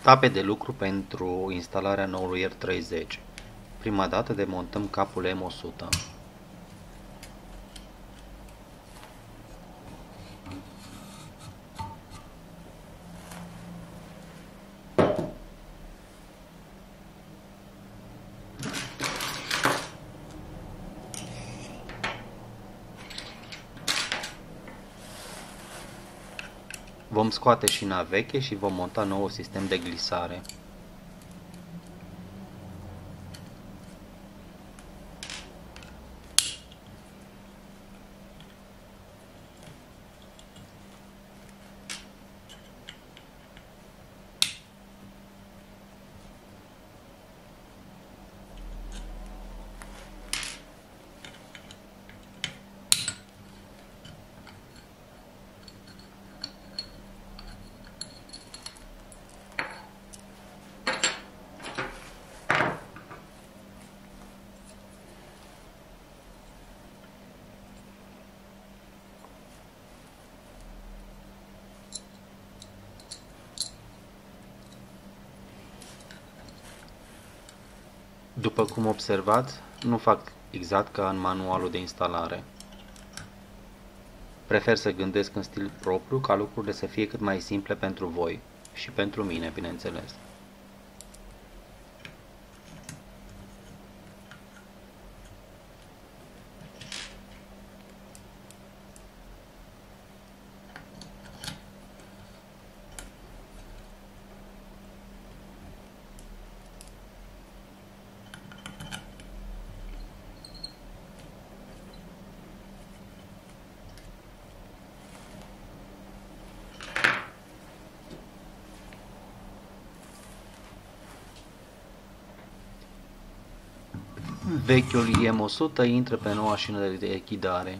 Etape de lucru pentru instalarea noului R30. Prima dată demontăm capul M100. Vom scoate șina veche și vom monta noul sistem de glisare. După cum observați, nu fac exact ca în manualul de instalare. Prefer să gândesc în stil propriu ca lucrurile să fie cât mai simple pentru voi și pentru mine, bineînțeles. Vechiul IM100 intră pe noua șină de ghidare.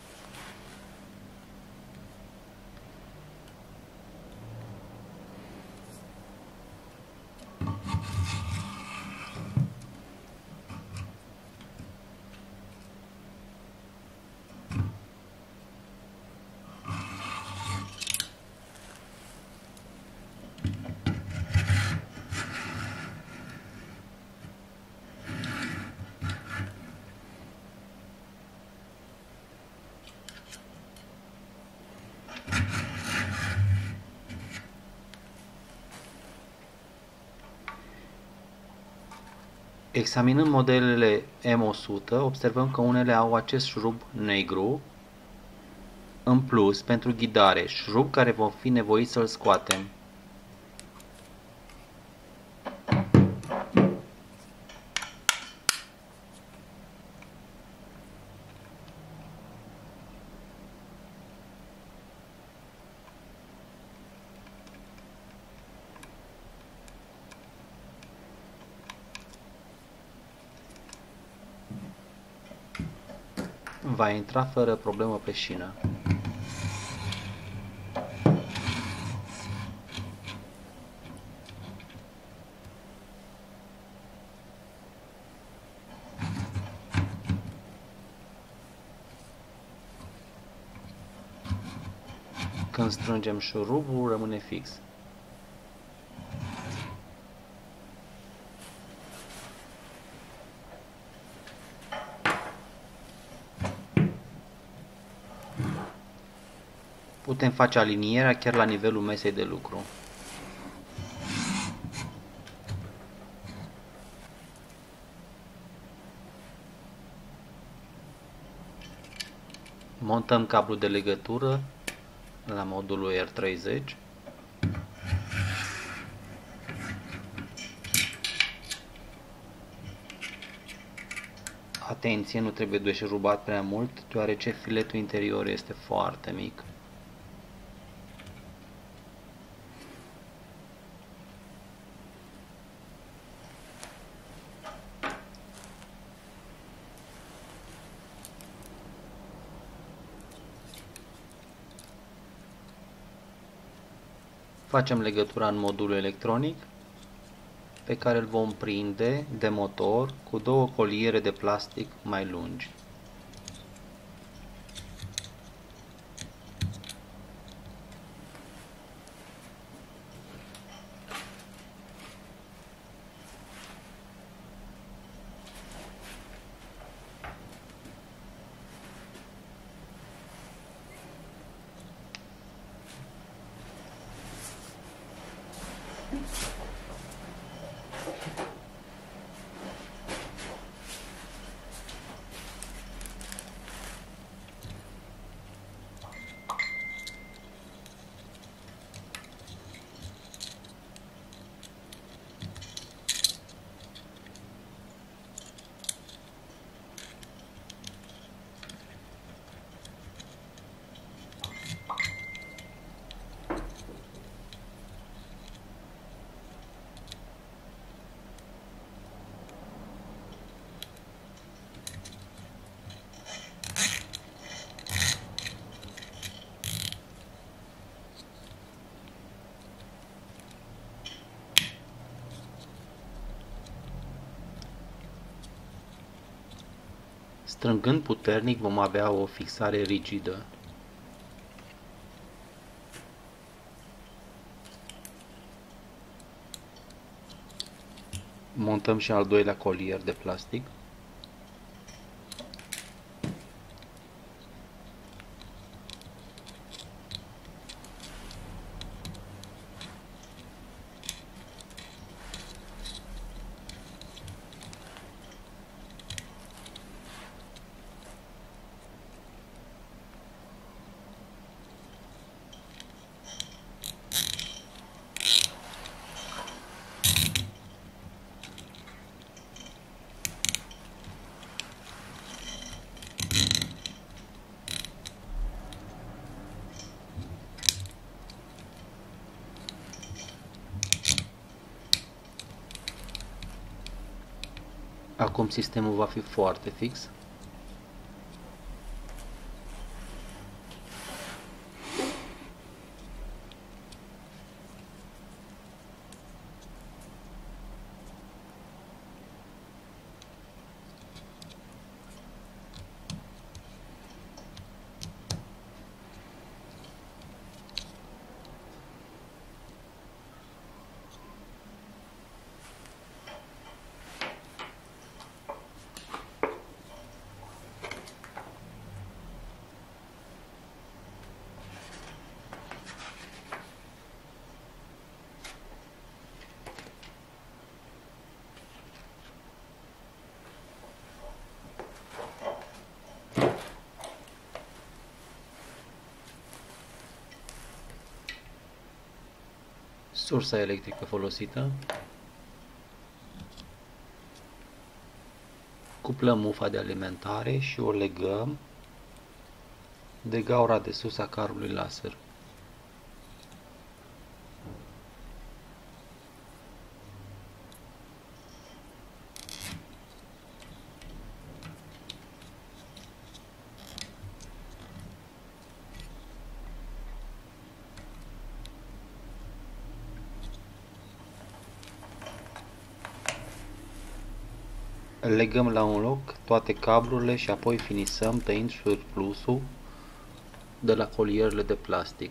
Examinând modelele M100, observăm că unele au acest șurub negru, în plus, pentru ghidare, șurub care vom fi nevoiți să-l scoatem. Va intra fără problemă pe șină. Când strângem șurubul, rămâne fix. Putem face alinierea chiar la nivelul mesei de lucru. Montăm cablul de legătură la modulul R30. Atenție, nu trebuie deșurubat prea mult, deoarece filetul interior este foarte mic. Facem legătura în modulul electronic, pe care îl vom prinde de motor cu două coliere de plastic mai lungi. Strângând puternic vom avea o fixare rigidă. Montăm și al doilea colier de plastic. Acum sistemul va fi foarte fix. Sursa electrică folosită. Cuplăm mufa de alimentare și o legăm de gaura de sus a carului laser. Legăm la un loc toate cablurile și apoi finisăm tăind surplusul de la colierele de plastic.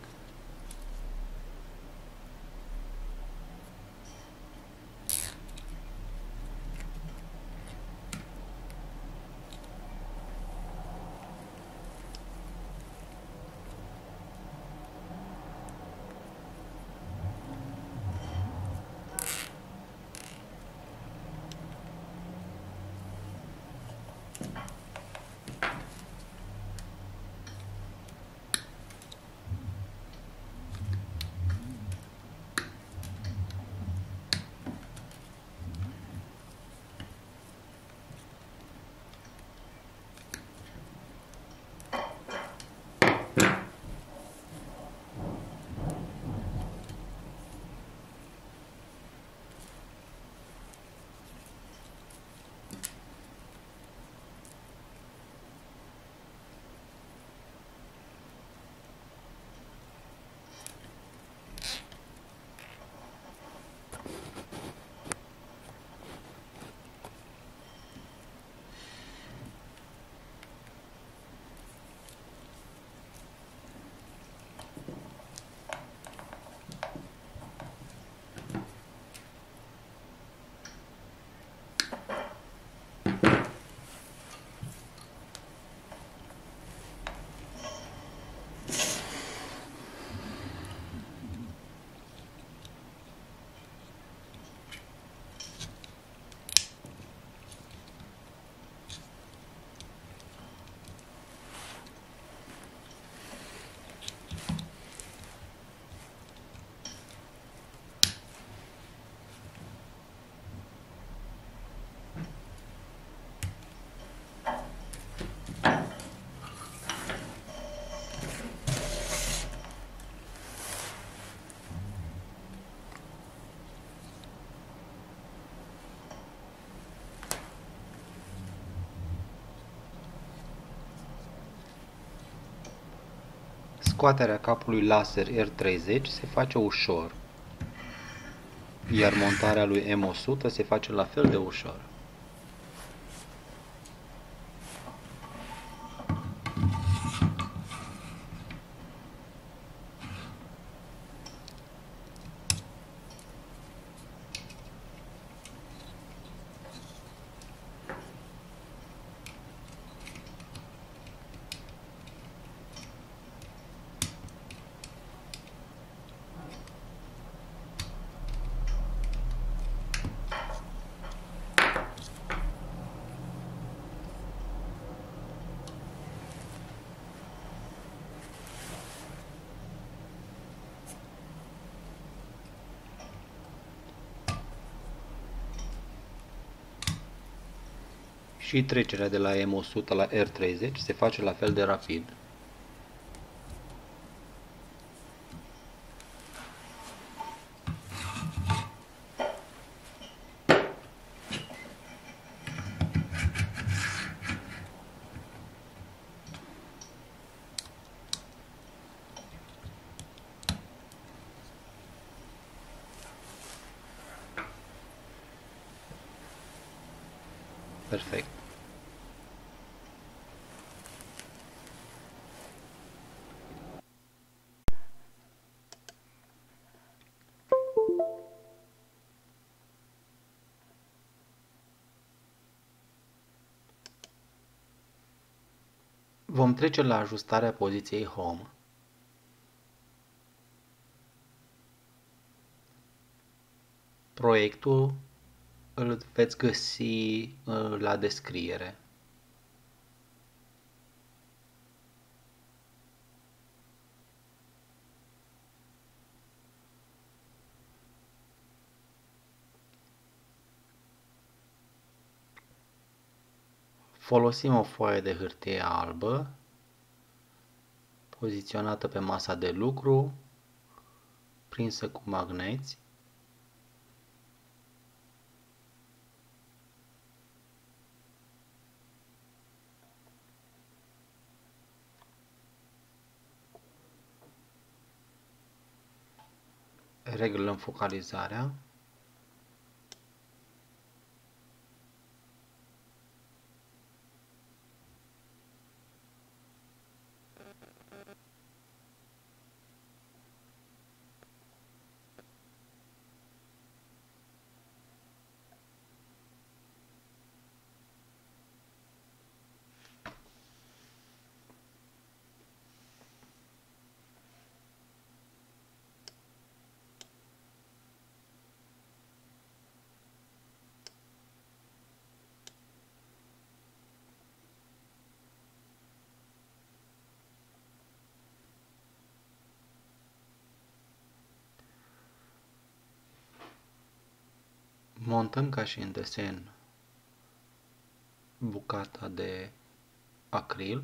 Scoaterea capului laser R30 se face ușor, iar montarea lui M100 se face la fel de ușor. Și trecerea de la M100 la R30 se face la fel de rapid. Perfect. Vom trece la ajustarea poziției Home. Proiectul îl veți găsi la descriere. Folosim o foaie de hârtie albă poziționată pe masa de lucru, prinsă cu magneți. Reglăm focalizarea. Montăm ca și în desen bucata de acril.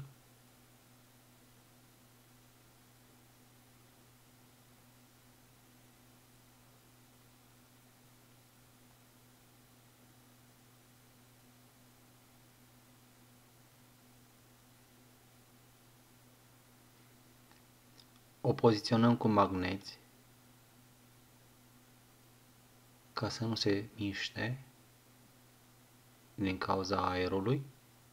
O poziționăm cu magneți ca să nu se miște din cauza aerului.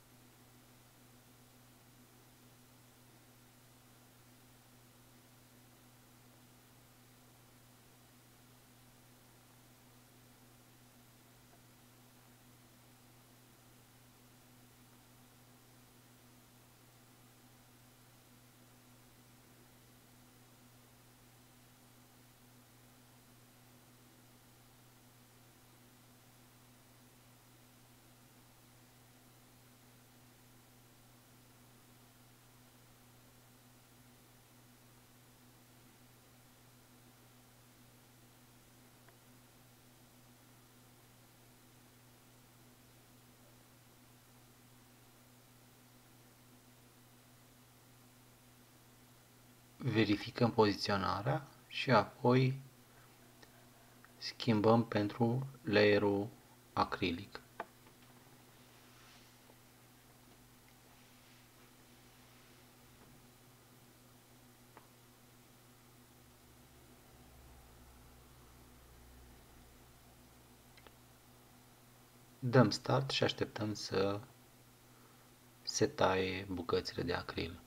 Verificăm poziționarea și apoi schimbăm pentru layerul acrilic. Dăm start și așteptăm să se taie bucățile de acril.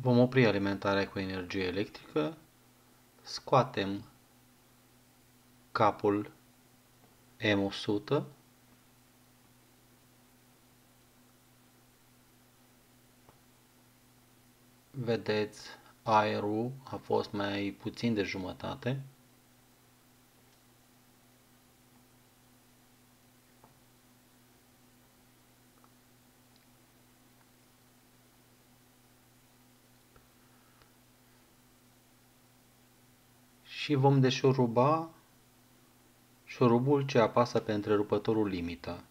Vom opri alimentarea cu energie electrică, scoatem capul M100, vedeți, aerul a fost mai puțin de jumătate. Și vom deșuruba șurubul ce apasă pe întrerupătorul limită.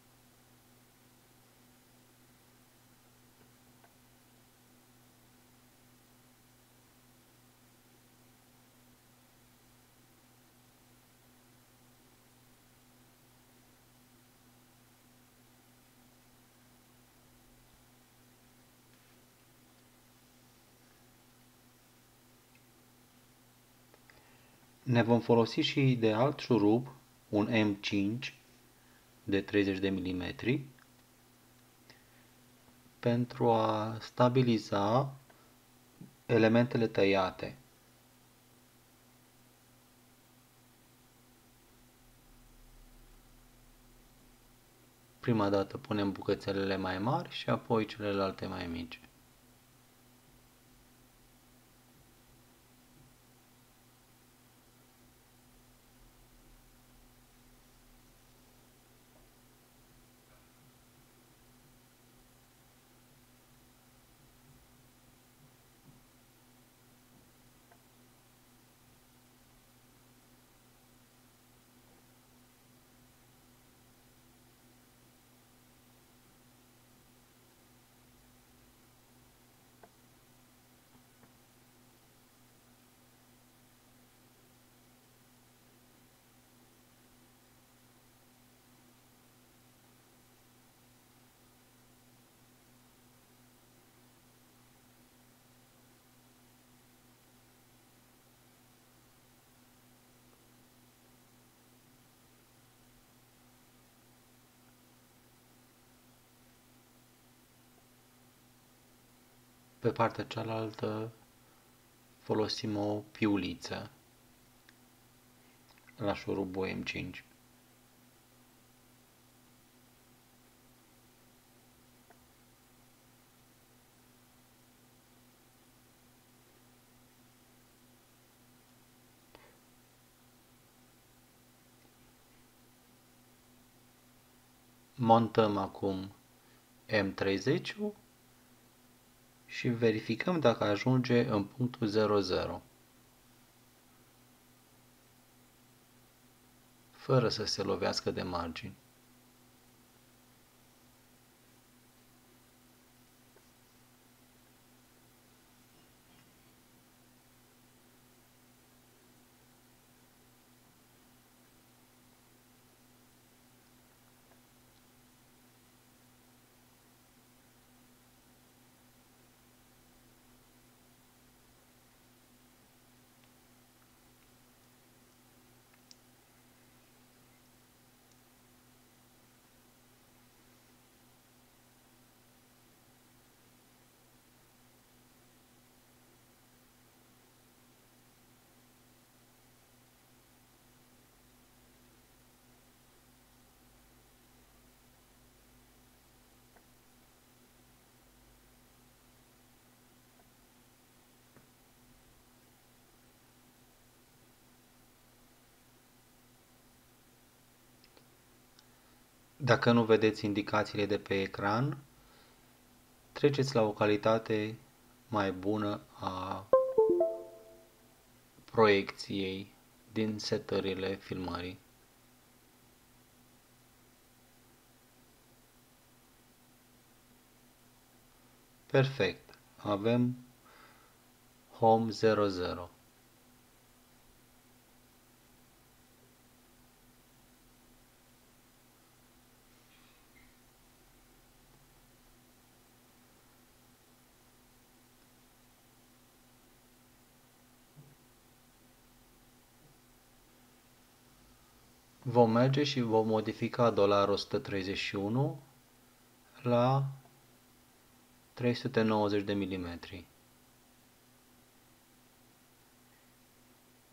Ne vom folosi și de alt șurub, un M5 de 30 de mm, pentru a stabiliza elementele tăiate. Prima dată punem bucățelele mai mari și apoi celelalte mai mici. Pe partea cealaltă folosim o piuliță la șurubul M5. Montăm acum M30-ul și verificăm dacă ajunge în punctul 00, fără să se lovească de margini. Dacă nu vedeți indicațiile de pe ecran, treceți la o calitate mai bună a proiecției din setările filmării. Perfect. Avem Home 00. Vom merge și vom modifica $131 la 390 de milimetri.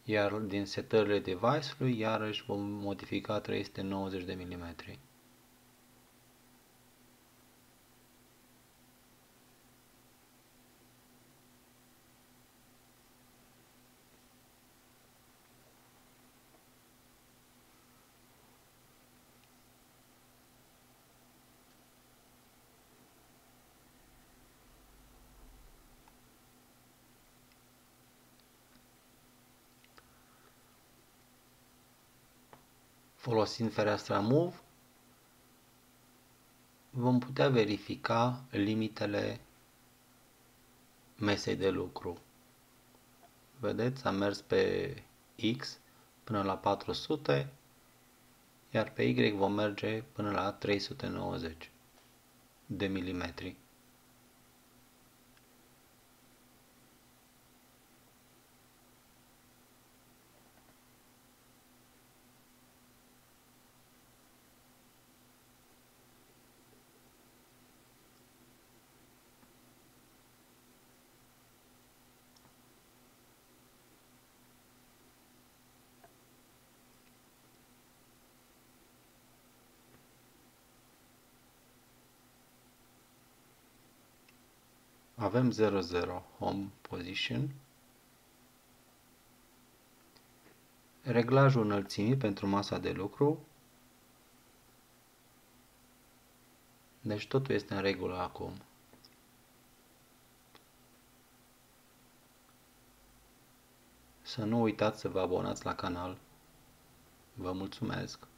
Iar din setările device-ului, iarăși vom modifica 390 de mm. Folosind fereastra Move, vom putea verifica limitele mesei de lucru. Vedeți, am mers pe X până la 400, iar pe Y vom merge până la 390 de milimetri. Avem 00 Home Position, reglajul înălțimii pentru masa de lucru, deci totul este în regulă acum. Să nu uitați să vă abonați la canal. Vă mulțumesc!